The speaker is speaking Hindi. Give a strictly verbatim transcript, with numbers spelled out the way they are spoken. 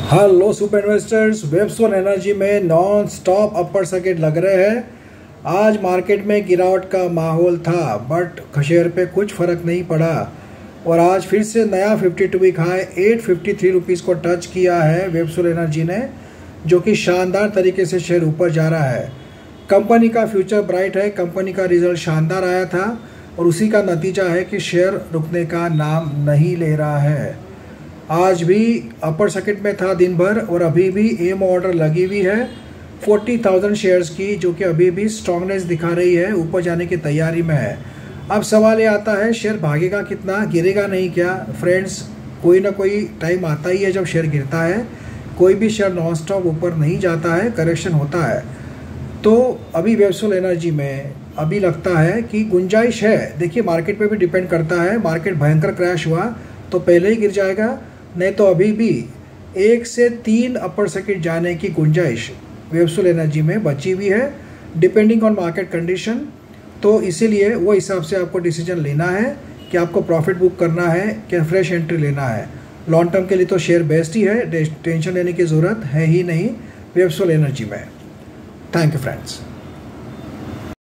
Hello super investors, Websol Energy में नॉन स्टॉप अपर सर्किट लग रहे हैं। आज मार्केट में गिरावट का माहौल था, बट शेयर पे कुछ फर्क नहीं पड़ा और आज फिर से नया बावन वीक हाई आठ सौ तिरेपन रुपीस को टच किया है वेबसोन एनर्जी ने, जो कि शानदार तरीके से शेयर ऊपर जा रहा है। कंपनी का फ्यूचर ब्राइट है, कंपनी का रिजल्ट शानदार आया था और उसी का नतीजा है कि शेयर रुकने का नाम नहीं ले रहा है। आज भी अपर सर्किट में था दिन भर और अभी भी एम ऑर्डर लगी हुई है चालीस हज़ार शेयर्स की, जो कि अभी भी स्ट्रांगनेस दिखा रही है, ऊपर जाने की तैयारी में है। अब सवाल ये आता है, शेयर भागेगा कितना, गिरेगा नहीं क्या? फ्रेंड्स, कोई ना कोई टाइम आता ही है जब शेयर गिरता है। कोई भी शेयर नॉन स्टॉप ऊपर नहीं जाता है, करेक्शन होता है। तो अभी वेबसोन एनर्जी में अभी लगता है कि गुंजाइश है। देखिए, मार्केट पे भी डिपेंड करता है। मार्केट भयंकर क्रैश हुआ तो पहले ही गिर जाएगा, नहीं तो अभी भी एक से तीन अपर सर्किट जाने की गुंजाइश वेबसोन एनर्जी में बची हुई है, डिपेंडिंग ऑन मार्केट कंडीशन। तो इसीलिए वो हिसाब से आपको डिसीजन लेना है कि आपको प्रॉफिट बुक करना है कि फ्रेश एंट्री लेना है। लॉन्ग टर्म के लिए तो शेयर बेस्ट ही है, टेंशन लेने की ज़रूरत है ही नहीं वेबसोन एनर्जी में। Thank you friends.